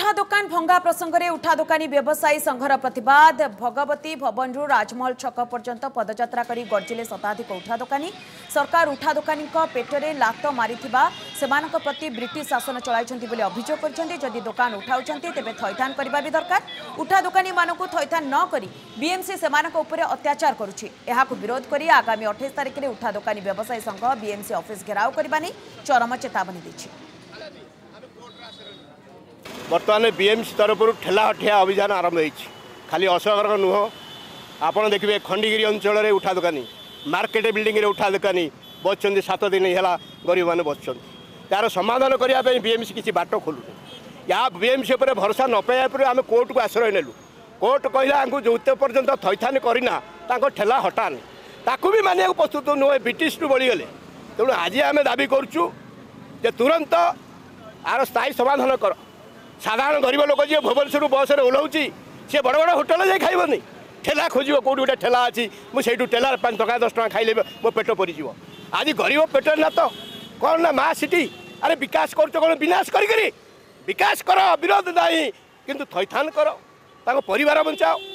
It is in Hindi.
उठा दुकान भंगा प्रसंग में उठा दुकानी व्यवसायी संघर प्रतिवाद। भगवती भवन राजमहल छक पर्यंत पदयात्रा कर गर्जिले शताधिक उठा दुकानी। सरकार उठा दुकानी पेटरे लात मारी प्रति ब्रिटिश शासन चलाई अभियोग कर दुकान उठाऊ तेज थैथान करने भी दरकार। उठा दुकानी मानक थैथान न करी बीएमसी से अत्याचार करुछि। विरोध कर आगामी 28 तारिख में उठा दुकानी व्यवसायी संघ बीएमसी ऑफिस घेराव करने चरम चेतावनी दी। बर्तमान बीएमसी तरफ ठेला हठिया अभियान आरंभ होती खाली असहर नुह। आपड़ देखिए खंडगिरी अंचल में उठा दुकानी मार्केट बिल्डिंग रे उठा दुकानी बसुँच 7 दिन है गरीब मैंने बसुँच यार समाधान करने बीएमसी किसी बाट खोलू या बीएमसी पर भरोसा न पाइबा आम कोर्ट को आश्रय नेलु। कोर्ट कहला जो पर्यंत थैथान करना ठेला हटाने ताकू भी मानिया प्रस्तुत नुहे ब्रिटिश टू बढ़ीगले। तेणु आज आम दाबी करुचु तुरंत आर स्थायी समाधान कर। साधारण गरीब लोक जी भुवनेश्वर बस में ओह्लाऊँ सी बड़ बड़ होटेल जाए खाइबनी ठेला खोज कौट गोटे ठेला अच्छी मुझे ठेला 5 टका 10 टका खाइले मो पेट पड़ज। आज गरीब पेट ना तो कौन ना माँ सिटी अरे विकास कर विनाश कर विकास कर विरोध नहीं किंतु थैथान कर परिवार बचाओ।